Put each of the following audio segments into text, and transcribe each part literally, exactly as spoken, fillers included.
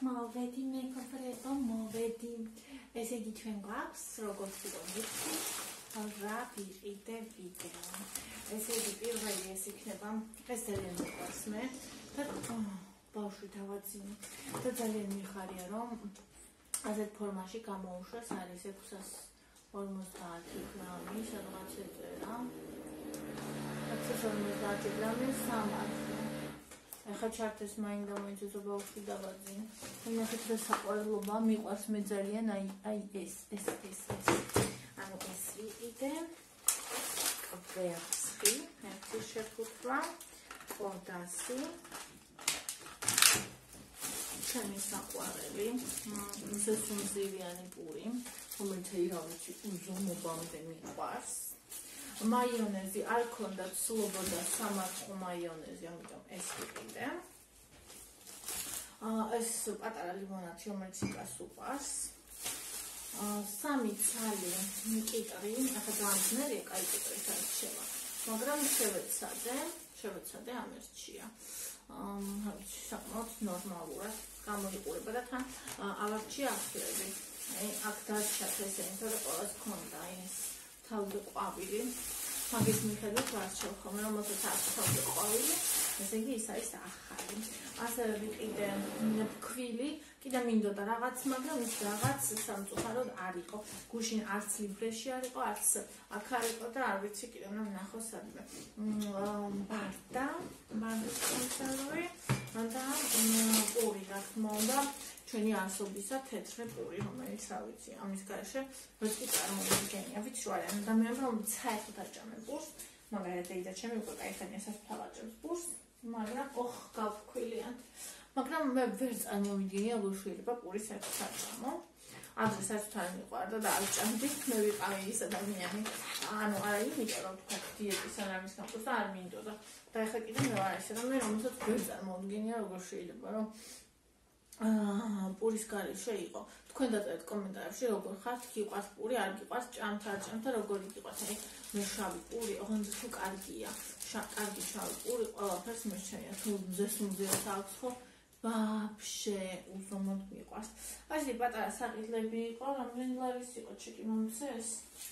მოვედი მეგობრებო, მოვედი. ესე იგი ჩვენ გვაქვს როგორც ვიგებთ, რა ვიყიდე ვიდეო. ესე იგი პირველი ეს იქნება, ეს ძალიან მიყვარს მე და ბავშვი დავაძინე. და ძალიან მიხარია რომ ასეთ ფორმაში გამოუშვას, არის ექვსას ორმოცდაათი გრამი, სადღაც ეწერა. ექვსას ორმოცდაათი გრამი სამართი. ეხლა ჩართეს მაინდა მოიწესო ბავშვი დავაძინე. ნახეთ რა საყვარელობა მიყვარს მე ძალიან, აი აი ეს ეს ეს ეს. ანუ ეს ვიყიდე. ვერცხლი, ერთი შეფუთვა, ორდასი. ჩემი საყვარელი, ზესუმზირიანი პური, რომელიც ირავითი უზომობამდე მიყვარს. მაიონეზი არ ქონდა სლობოდა სამარცხო მაიონეზი, ამიტომ ეს ვიყიდე. ეს პატარა ლიმონადი, რომელიც იკას უყვარს. სამი ცალი კიტრი, ახლა დაამხნელია, კაი კიტრის არ შევა. მაგრამ შევეცადე, შევეცადე ამერჩია. საკმაოდ ნორმალურად გამოიყურება და თან ავარჩია ახლები. აი, აქ დარჩათ ესენი, თორე ყველას ქონდა ეს თავზე ყვავილი. მაგის მიხედვით ვარჩევ ხოლმე, რომელსაც აქვს თავზე ყვავილი, ესე იგი ის არის ახალი. ასევე ვიყიდე ფქვილი, კიდე მინდოდა რაღაც, მაგრამ ის რაღაც სამწუხაროდ არ იყო. გუშინ არც ლიბრეში არ იყო, არც აქ არ იყო და არ ვიცი კიდე უნდა ვნახო სადმე. ბარდა, ბარდის კონსერვი და პური, რა თქმა უნდა, ჩვენი ასობისა თეთრი პური, რომელიც რა ვიცი, ამის გარშე ვერც კი წარმოვიდგენია, ვიცი რა არის, და მე რომ საერთოდ აჭამე პურს, მაგალითად და ჩემი უკვე кайხანია სასფალაჭებს პურს, მაგრამ ოხ გავქვილიან. მაგრამ მე ვერ წარმოვიდგენია როგორ შეიძლება პურის საერთოდ აჭამო. ადრე საერთოდ არ მიყვარდა და აჭამდი, მე ვიყავი ის ადამიანი. ანუ არა იმიტომ რომ თქვა დიეტის ან ამის გამო არ მინდოდა. და ეხლა კიდე მე ვარ ესე რომ მე რომელსაც ვერ წარმოვიდგენია როგორ შეიძლება რომ აა პურის გარეშე იყო. თქვენ დაწერეთ კომენტარებში როგორ ხართ, გიყვართ პური, არ გიყვართ, ჭამთ, არ ჭამთ, როგორი გიყვართ. აი მე შავი პური, ოღონდ თუ კარგია. კარგი შავი პური ყველაფერს მერჩენია. თუ ზესუმზირას აქვს ხო? ვაფშე უზომოდ მიყვარს. ასე პატარა საყიდლები იყო, რამდენი ლარის იყო ჩეკი მომცეს?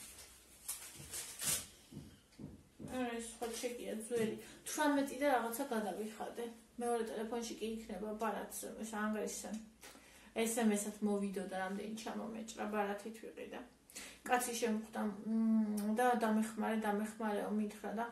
ეს ხო ჩეკია ძველი. თვრამეტი და რაღაცა გადავიხადე. მეორე ტელეფონში კი იქნება ბარათს, ეს ანგლისთან. ეს em es-ად მოვიდოდა რამდენი ჩამომეჭრა, ბარათით ვიყიდა. კაცი შემხვდა და დამეხმარე, დამეხმარეო მითხრა და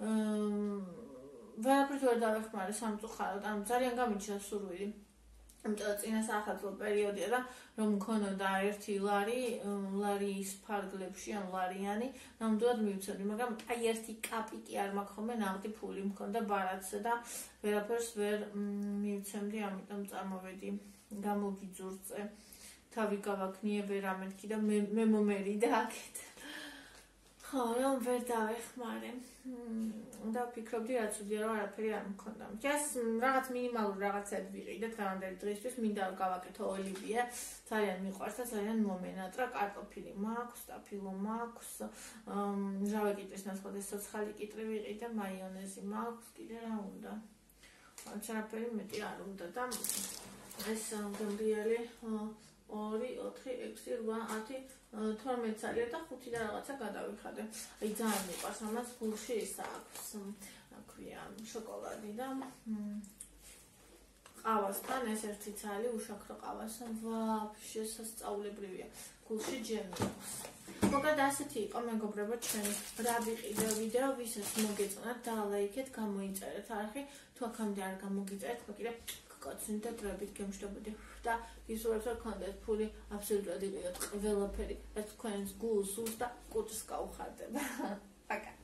ვერაფერს ვერ დავეხმარე სამწუხაროდ, ანუ ძალიან გამიჩნდა სურვილი. იმიტომ წინა საახალწლო პერიოდია და რომ მქონოდა ერთი ლარი, ლარის ფარგლებში, ან ლარიანი, ნამდვილად მივცემდი, მაგრამ აი ერთი კაპიკი არ მაქვს ხოლმე ნაღდი ფული მქონდა ბარათზე და ვერაფერს ვერ მივცემდი, ამიტომ წარმოვედი, გამოგიძურწე, თავი გავაქნიე, ვერ ამეთქი და მე მომერი და აქეთ. ხო, რომ ვერ დავეხმარე. და ვფიქრობდი, რაც უდია რომ არაფერი არ მქონდა. ჯას რაღაც მინიმალური რაღაცად ვიყიდე დღევანდელი დღისთვის, მინდა გავაკეთო ოლივიე, ძალიან მიყვარს და ძალიან მომენატრა, კარტოფილი მაქვს, ტაფილო მაქვს, მჟავე კიტრის ნაცვლად ეს ცოცხალი კიტრი ვიყიდე, მაიონეზი მაქვს, კიდე რა უნდა. არაფერი მეტი არ უნდა და ეს გემრიელი ორი, ოთხი, ექვსი, რვა, ათი, თორმეტ ცალია და ხუთი და რაღაცა გადავიხადე. აი ძალიან მიყვარს, ამას გულში ის აქვს, აქვია შოკოლადი და ყავასთან ეს ერთი ცალი უშაქრო ყავას, ვაფშე სასწაულებრივია. გულში ჯემი აქვს. მოკლედ ასეთი იყო მეგობრებო ჩვენი რა ვიყიდე ვიდეო, ვისაც მოგეწონათ და ლაიქეთ, გამოიწერეთ არხი, თუ აქამდე არ გამოგიწერეთ, მოკიდე კაცნით და დრებით გემშვიდობოდი და გისურვებთ რომ გქონდეთ ფული აბსოლუტურად იყიდოთ ყველაფერი, რაც თქვენს გულს უსს და კუჭს გაუხარდება. პაკა.